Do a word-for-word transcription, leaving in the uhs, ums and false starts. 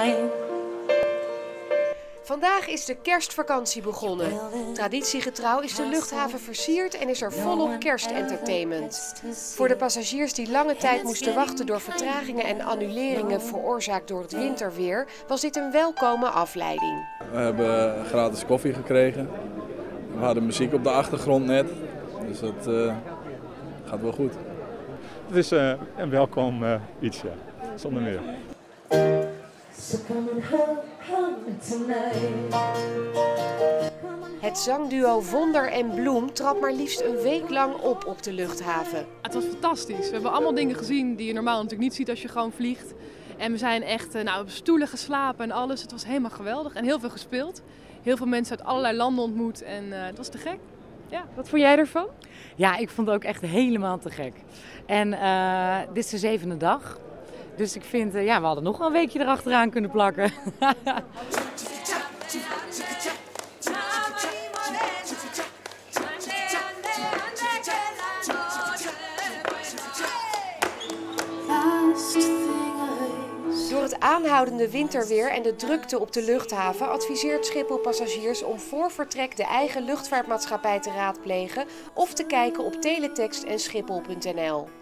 tonight. Vandaag is de kerstvakantie begonnen. Traditiegetrouw is de luchthaven versierd en is er volop kerstentertainment. Voor de passagiers die lange tijd moesten wachten door vertragingen en annuleringen veroorzaakt door het winterweer, was dit een welkome afleiding. We hebben gratis koffie gekregen. We hadden muziek op de achtergrond net, dus dat uh, gaat wel goed. Het is uh, een welkom uh, iets, ja, zonder meer. Het zangduo Vonder en Bloem trad maar liefst een week lang op op de luchthaven. Het was fantastisch. We hebben allemaal dingen gezien die je normaal natuurlijk niet ziet als je gewoon vliegt. En we zijn echt nou, op stoelen geslapen en alles. Het was helemaal geweldig en heel veel gespeeld. Heel veel mensen uit allerlei landen ontmoet en uh, het was te gek. Ja. Wat vond jij ervan? Ja, ik vond het ook echt helemaal te gek. En uh, dit is de zevende dag. Dus ik vind, uh, ja, we hadden nog wel een weekje erachteraan kunnen plakken. Door het aanhoudende winterweer en de drukte op de luchthaven adviseert Schiphol passagiers om voor vertrek de eigen luchtvaartmaatschappij te raadplegen of te kijken op teletext en schiphol punt n l.